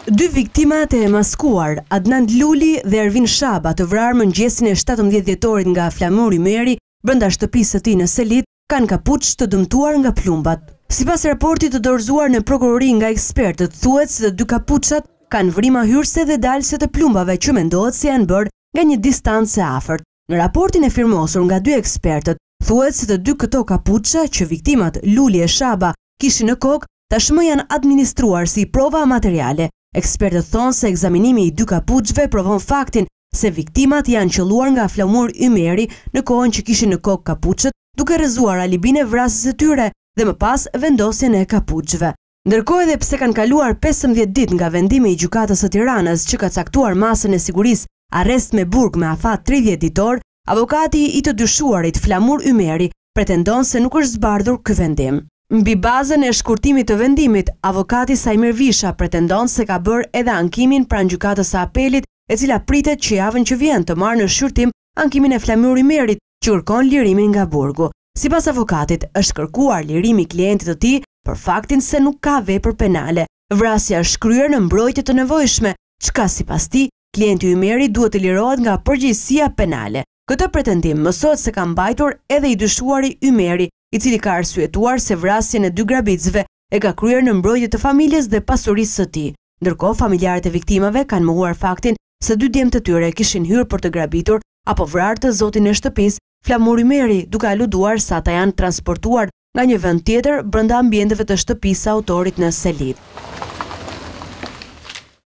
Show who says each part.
Speaker 1: Dy viktimat e maskuar, Adnan Luli dhe Ervin Shaba, të vrarë mëngjesin e 17 dhjetorit nga flamuri Ymeri brenda shtëpisë së tij në Selit, kanë kapuç të dëmtuar nga plumbat. Sipas raportit të dorëzuar në prokurori nga ekspertët, thuhet se të dy kapuçat kanë vrima hyrëse dhe dalëse të plumbave që mendohet se janë bërë nga një distancë e afërt. Në raportin e firmosur nga dy ekspertët, thuhet se të dy këto kapuça që viktimat Luli e Shaba kishin në kokë, tashmë janë administruar si prova materiale. Ekspertët thonë se ekzaminimi i dy kapuçëve provon faktin se viktimat janë qelluar nga flamur Ymeri në kohën që kishin në kokë kapuçët, duke rrëzuar alibin e vrasjes së tyre dhe më pas vendosjen e kapuçëve. Ndërkohë, edhe pse kanë kaluar 15 ditë nga vendimi i gjykatës së Tiranës që ka caktuar masën e sigurisë arrest me burg me afat 30 ditor, avokati i të dyshuarit flamur Ymeri pretendon se nuk është zbardhur ky vendim. Mbi bazën e shkurtimit të vendimit, avokati Ymeri pretendon se ka bërë edhe ankimin pranë gjykatës së apelit, e cila pritet që javën që vjen të marrë në shqyrtim ankimin e flamur Ymerit që kërkon lirimin nga burgu. Sipas avokatit, është kërkuar lirimi i klientit të tij për faktin se nuk ka vepër penale. Vrasja është kryer në mbrojtje të nevojshme, çka sipas tij, klienti Ymeri duhet të lirohet nga përgjegjësia penale. Këtë pretendim mësohet se ka mbajtur edhe i dyshuari Ymeri, i cili ka arsyetuar se vrasjen e dy grabitësve e ka kryer në mbrojtje të familjes dhe pasurisë së tij. Ndërkohë, familjarët e viktimave kanë mohuar faktin se dy djemtë të tyre kishin hyrë për të grabitur apo vrarë të zotin e shtëpisë, flamur Ymeri, duke aluduar se ata janë transportuar nga një vend tjetër brenda ambienteve të shtëpisë së autorit në Selit.